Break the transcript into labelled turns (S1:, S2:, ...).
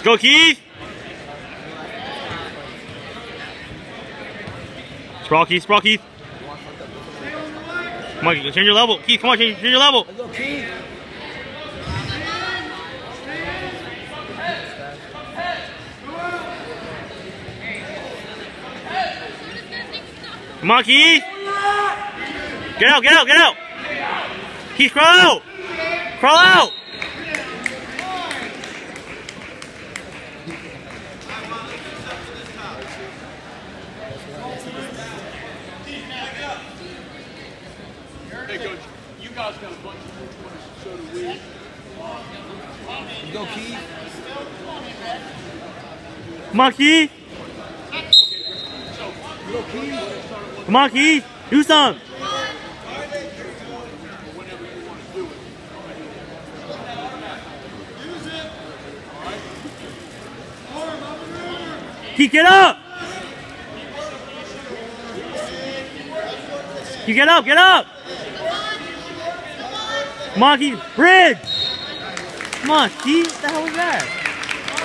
S1: Go, Keith. Sprawl, Keith. Sprawl, Keith. Come on, change your level. Keith, come on, change your level.
S2: Let's go, Keith.
S1: Come on, Keith. Get out, get out, get out. Keith, crawl out. Crawl out.
S3: Hey, Coach, you guys got a bunch of points, so do we.
S2: Let's go, Keith.
S1: Come on, Keith.
S2: Go, Keith.
S1: Come on, Keith. Do something. Keith, get up. Keith, get up, get up. Come on, Keith. Bridge. Come on, Keith. What the hell was that?